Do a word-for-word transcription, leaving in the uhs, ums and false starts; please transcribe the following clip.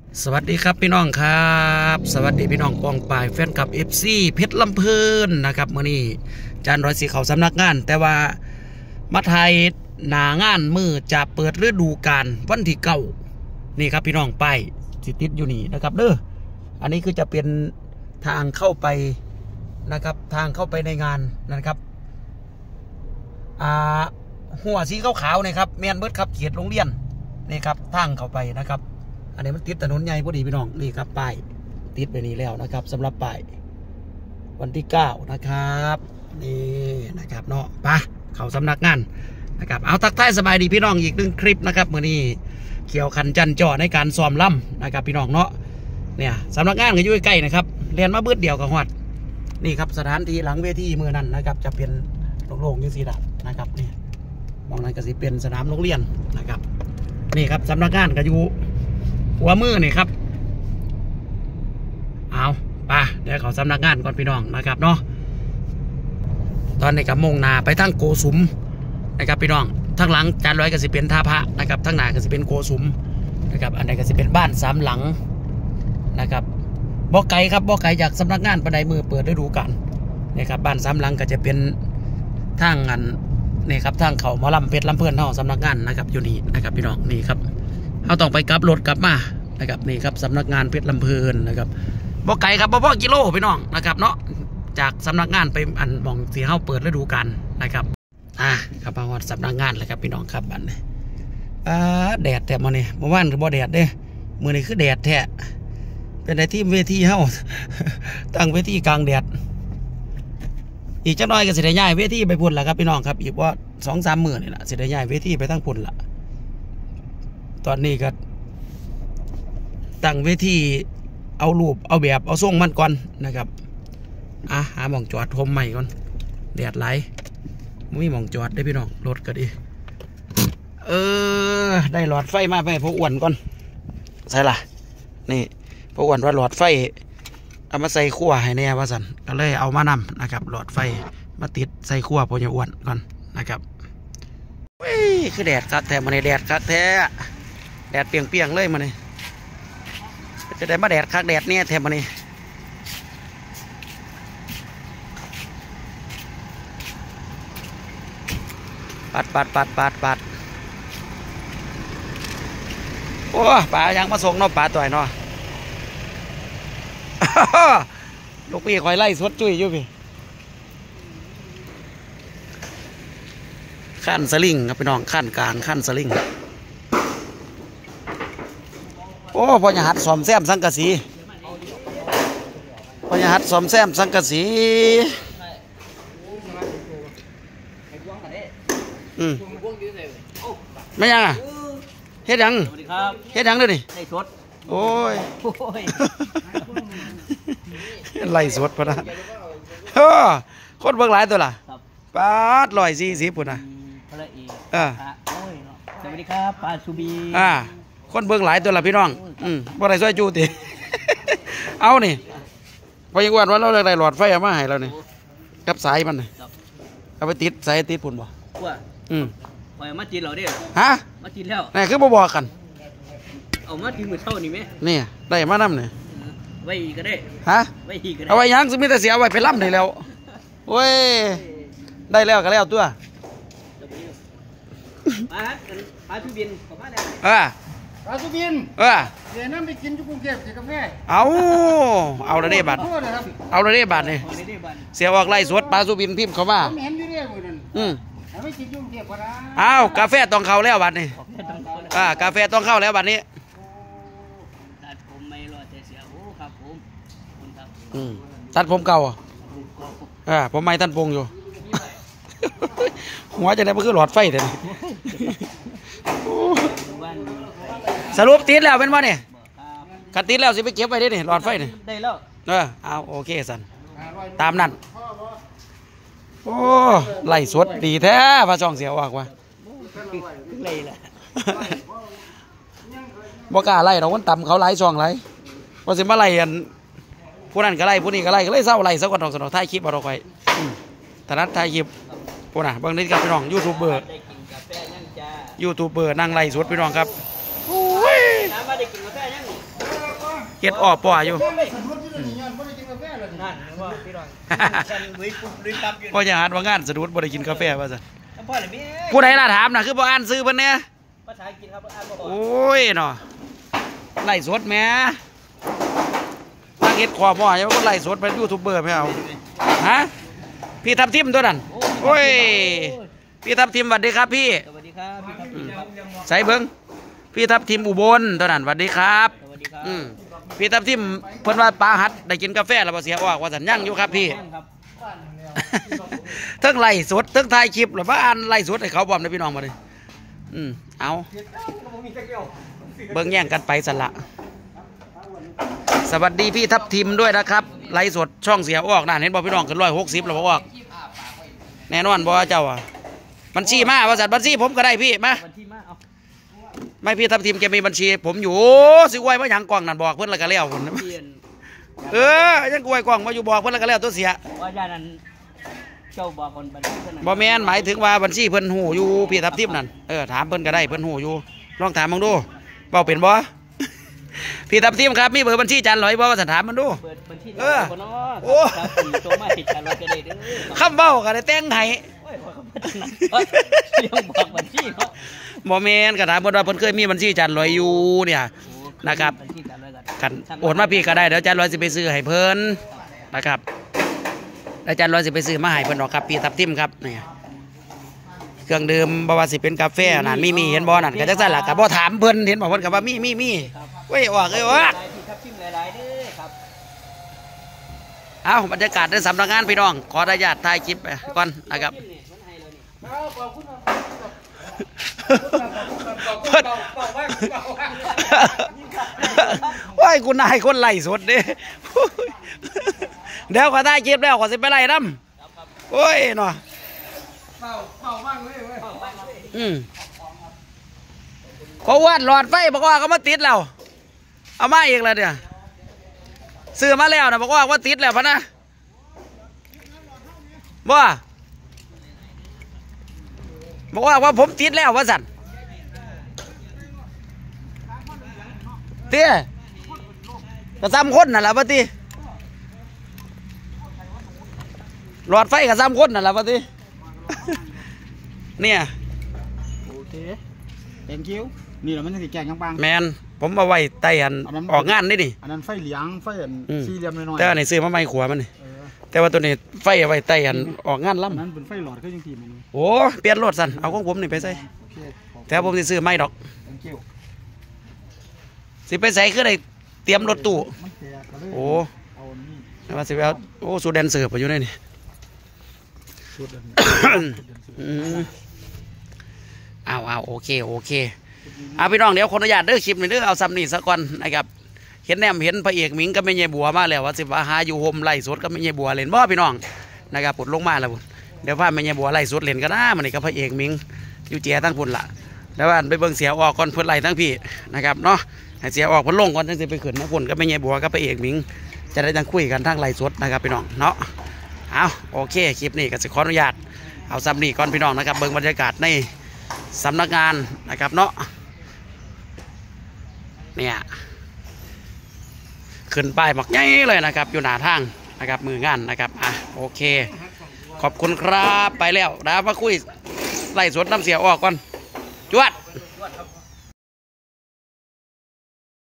สวัสดีครับพี่น้องครับสวัสดีพี่น้องกองปลายแฟนคลับ เอฟ ซี เพชรลำเพลินนะครับมื้อนี้จานร้อยสีเขาสำนักงานแต่ว่ามาไทยหนางานมือจะเปิดฤดูกาลวันที่เก้านี่ครับพี่น้องป้ายสิติดอยู่นี่นะครับเด้ออันนี้คือจะเป็นทางเข้าไปนะครับทางเข้าไปในงานนะครับอ่าหัวสีขาวๆนะครับแมนเบิร์ดครับเขียดโรงเรียนนี่ครับทางเข้าไปนะครับอันนี้มันติดถนนใหญ่พอดีพี่น้องนี่ครับป้ายติดไปนี่แล้วนะครับสำหรับป้ายวันที่เก้านะครับนี่นะครับเนาะปะเขาสำนักงานนะครับเอาทักทายสบายดีพี่น้องอีกหนึ่งคลิปนะครับมื่อนี้เขียวขันจันจ่อในการซ้อมล่ำนะครับพี่น้องเนาะเนี่ยสำนักงานก็อยู่ใกล้ๆนะครับเรียนมาเบิดเดียวกับฮอดนี่ครับสถานที่หลังเวทีมือนั้นนะครับจะเป็นโล่งๆยังสีดำนะครับนี่มองนั้นก็สิเป็นสนามโรงเรียนนะครับนี่ครับสำนักงานก็อยู่หัวมือนี่ครับเอาป่ะเดี๋ยวเขาสำนักงานก่อนพี่น้องนะครับเนาะตอนนี้กับมงนาไปทั้งโกสุมนะครับพี่น้องทั้งหลังจานร้อยก็สิเป็นท่าพระนะครับทั้งหน้าก็สิเป็นโกสุมนะครับอันใดก็สิเป็นบ้านสามหลังนะครับบ่อไก่ครับบ่อไก่จากสำนักงานปันไดมือเปิดฤดูกาลนะครับบ้านสามหลังก็จะเป็นทางงานนี่ครับทางเขาหมอลำเพชรลำเพลินเท่าสำนักงานนะครับอยู่นี่นะครับพี่น้องนี่ครับเขาต้องไปกลับรถกลับมานะครับนี่ครับสำนักงานเพชรลำเพลินนะครับบ่อไก่ครับบ่อกิโลพี่น้องนะครับเนาะจากสำนักงานไปอันมองสีเฮาเปิดฤดูกาลนะครับอ่ะครับมาวัดสำนักงานเลยครับพี่น้องครับบัดนี้อ่าแดดแท้มาเนี่ยเมื่อวานคือบ่แดดเด้มื้อนี้คือแดดแท้เป็นในที่เวทีเฮาตั้งเวทีกลางแดดอีกจักหน่อยก็สิได้ย้ายเวทีไปพุ่นละครับพี่น้องครับอีกว่าสองสามมื้อนี่แหละสิได้ย้ายเวทีไปทั้งพุ่นละตอนนี้ก็ตั้งเวทีเอารูปเอาแบบเอาทรงมันก่อนนะครับอ่ะหาหม่องจอดทมใหม่ก่อนแดดไหลไม่มีหม่องจอดได้พี่น้องรถก็ดีเออได้หลอดไฟมาไปพวกอ้วนก่อนใส่ละนี่พวกอ้วนว่าหลอดไฟเอามาใส่ขั้วให้แน่ว่าสันก็เลยเอามานำนะครับหลอดไฟมาติดใส่ขั้วพวกอ้วนก่อนนะครับเฮ้ยคือแดดคักแท้มาในแดดคักแท้แดดเปรียงๆเลยมาเนี่ยจะได้มาแดดคักแดดเนี่ยแท้มาเนี่ยปัดปัดปัดปัดปัดโอ้ปลายังมาส่งเนาะปลาต่อยเนาะลูกพี่คอยไล่สวดจุ้ยอยู่พี่ขั้นสลิงครับพี่น้องขั้นกลางขั้นสลิงโอ้พอจะหัดสอมแซมสังกะสีพอจะหัดสอมแซมสังกะสีอืมไม่ยังอ่ะเฮ็ดยังเฮ็ดยังด้วยนี่ไล่สดโอ้ยไล่สดพอนะเฮ้อคนเบิ่งหลายตัวล่ะปาดลอยสี่สิบปุ่นนะอ่าสวัสดีครับปาซูบีอ่าคนเบิ่งหลายตัวล่ะพี่น้องอืมบ่ได้ช่วยจูติเอานี่พอยังวันว่าเราได้หลอดไฟมาให้เรานี่กับสายมันนี่เอาไปติดสายติดปุ่นบ่ว่าอืมปล่อยมาจีนเราดิฮะมาจีนแล้วนี่คือบ่บอกกันเอามาจีนมือเท่านี่ไหมนี่ได้มานำนี่ไว้อีกก็ได้ฮะไว้อีกก็ได้เอาไว้ยังสิมีแต่เสียไว้ไปล่ำได้แล้วโอ้ยได้แล้วก็แล้วตัวมาปลาทูบินขอมาแล้วเออปลาทูบินเออเดี๋ยวน้ำไปกินจุกเก็บกินกาแฟเอาเอาละเด้บัตรเอาละเด้บัตรนี่เสียออกไล่สวดปลาทูบินพิมพ์เขามาเห็นอยู่เนี่ยคนนั้นอืมเอาไปกินจุกเก็บก็ได้เอากาแฟต้องเข้าแล้วบัตรนี่อ่ากาแฟต้องเข้าแล้วบัตรนี้ตัดผมไม่รอแต่เสียโอ้ครับผมคุณครับอืมตัดผมเก่าอ่าผมไม่ท่านปงอยู่หัวจะได้มันคือหลอดไฟแต่สรุปติดแล้วเป็นว่าเนี่ยขัดติดแล้วสิไปเก็บไว้ได้เนี่ยหลอดไฟเนี่ยได้แล้วเออเอาโอเคสันตามนั้นโอ้ไล่สดดีแท้พระช่องเสียออกว่าไล่ละบ่กล้าไล่เราคนต่ำเขาไล่ช่องไล่พอสิมาไล่อันผู้นั้นก็ไล่ผู้นี้ก็ไล่ก็เลยเศร้าไล่สักวันดอกสนอท้ายคลิปเอาเราไปถนัดท้ายคลิปผู้น่ะบางนิดกับพี่น้องยูทูบเบอร์ยูทูบเบอร์นั่งไล่สดพี่น้องครับโอ้ยน้ำมาได้กินกาแฟยังเฮ็ดอ้อป่ออยู่แม่ไม่สนุกที่นี่ย้อนบ่ได้กินกาแฟเลยนั่นว่าพี่น้องฉันลุยปุ๊บลุยกลับอยู่พ่อจะหาว่างานสะดุดบ่ได้กินกาแฟว่าซั่นพ่อเลยแม่ผู้ใดล่ะถามน่ะคือบ่อ่านซื้อเพิ่นเนี่ยภาษาอังกฤษครับอ่านบ่ออกโอ้ยเนาะไล่สดแหม่ตั้งเฮ็ดขอบ่อย่ามาไล่สดเป็นยูทูบเบอร์ไม่เอาฮะพี่ทับทิมตัวนั้นโอ้ยพี่ทับทิมสวัสดีครับพี่สวัสดีครับพี่ทับทิมครับใส่เบิ่งพี่ทับทิมอุบลตัวนั้นสวัสดีครับสวัสดีครับอืมพี่ทับทิมเพิ่นว่าปลาหัดได้กินกาแฟแล้วบ่เสียออกว่าสัญญังอยู่ครับพี่แม่นครับเทั้งไล่สดเทั้งถ่ายคลิปหรือว่าอ่านไล่สดให้เขาบอมนะพี่น้องมาเลยอืมเอาเบิ่งแย่งกันไปสละสวัสดีพี่ทับทิมด้วยนะครับไล่สดช่องเสียออกน่ะเห็นบอกพี่น้องขึ้นร้อยหกสิบแล้วบอกออกแน่นอนบอกเจ้าอ่ะบัญชีมาว่าสัตว์บัญชีผมก็ได้พี่มาวันที่มาเอาไม่พี่ทับทิมแกมีบัญชีผมอยู่สิไว้มาหยังกล่องนั่นบอกเพื่อนละก็แล้วเปลี่ยนเออยังกล้วยกล่องมาอยู่บอกเพื่อนละก็แล้วตัวเสียว่าญานั้นเจ้าบอกคนบัญชีเท่านั้นบ่แม่นหมายถึงว่าบัญชีเพิ่นหูอยู่พี่ทับทิมนั่นเออถามเพิ่นก็ได้เพิ่นหูอยู่ลองถามมึงดูเบาเป็นบ่ พี่ทับทิมครับมีเบอร์บัญชีจานลอยบ่ว่าสันถามมันดูเปิดบัญชีเออบ่เนาโอ้ะครับผมโทรมาติดกันเราจะได้เด้อคำเบ้าก็ได้แต่งให้โอ้ยบอกเขาเรื่องบอกบัญชีเขาบ่แม่นก็ถามเพิ่นว่าเพิ่นเคยมีบัญชีจานลอยอยู่เนี่ย นะครับบัญชีกันเลยกันกันโอนมาพี่ก็ได้เดี๋ยวจานลอยสิไปซื้อให้เพิ่นนะครับแล้วจานลอยสิไปซื้อมาให้เพิ่นดอกครับพี่ทับทิมครับนี่เครื่องดื่มบ่ว่าสิเป็นกาแฟนั่นมีมีเห็นบ่นั่นก็จังซั่นล่ะก็บ่ถามเพิ่นเห็นบ่เพิ่นก็ว่ามีมีมีเว้ยออกเอ้ยออกหลายที่ครับชิมหลายๆเด้อครับเอาบรรยากาศในสำนักงานพี่น้องขออนุญาตถ่ายคลิปไปก่อนนะครับ เพิ่นว้ายกูนายคนไล่สดเด้เดี๋ยวก็ได้คลิปแล้วก็สิไปไล่น้ำโอ้ยเนาะเป่าเป่าบ้างเลยเว้ยอืมเขาวาดหลอดไฟบอกว่าเขามาติดแล้วเอามาอีกแล้วเนี่ยซื้อมาแล้วนะบอกว่าว่าติดแล้วพะนะบ่บอกว่าว่าผมติดแล้วว่าสั่นเตี้ยกระซ้ำคนน่ะล่ะปะติหลอดไฟกระซ้ำคนน่ะล่ะปะติ เนี่ยโอเค thank you นี่แหละมันจะสิแกงยังบางแมนผมมาไว้ใต้อันอันนั้นออกงานนี่ดิอันนั้นไฟเหลียงไฟอันอืมสี่เหลี่ยมน้อยๆแต่อันนี้ซื้อมาไม่ขวามันนี่เออแต่ว่าตัวนี้ไฟเอาไว้ใต้อันออกงานอันล่ำนั้นเป็นไฟหลอดก็ยังทีมันโอ้เปลี่ยนรถสันเอาของผมนี่ไปใส่โอเคขอบคุณแต่ผมสิซื้อไม่ดอก thank you สิไปใส่คือได้เตรียมรถตู้มันแตกก็เลยโอ้เอานี่แต่ว่าสิไปเอาโอ้สูดแดนเสิร์ฟไปอยู่ในนี่สุดอันนี้อืมเอาเอาโอเคโอเคเอาพี่น้องเดี๋ยวขออนุญาตเด้อคลิปนี้เด้อเอาซ้ำนี่สักก่อนนะครับเห็นแนมเห็นพระเอกหมิงก็ไม่ใช่บัวมาแล้วว่าสิว่าหาอยู่โฮมไล่สดก็ไม่ใช่บัวเล่นบ่พี่น้องนะครับปลดลงมาแล้วพุ่นเดี๋ยวพาไม่ใช่บัวไล่สดเล่นก็ได้มันนี่ก็พระเอกหมิงอยู่เจียทั้งพุ่นละแล้วว่าไปเบิ่งเสียออกก่อนเพิ่นไล่ทั้งพี่นะครับเนาะให้เสียออกเพิ่นลงก่อนจังสิไปขึ้นมาพุ่นก็ไม่ใช่บัวก็พระเอกหมิงจะได้จังคุยกันทั้งไล่สดนะครับพี่น้องเนาะเอาโอเคคลิปนี้ก็สิขออนุญาตเอาซ้ำนี่ก่อนพี่น้องนะครับเบิ่งบรรยากาศในสำนักงานนะครับเนาะเนี่ยขึ้นป้ายหมักใหญ่เลยนะครับอยู่หน้าทางนะครับมืองานนะครับอ่ะโอเคขอบคุณครับไปแล้วเดี๋ยวมาคุยไล่สวนน้ำเสียออกก่อนจวด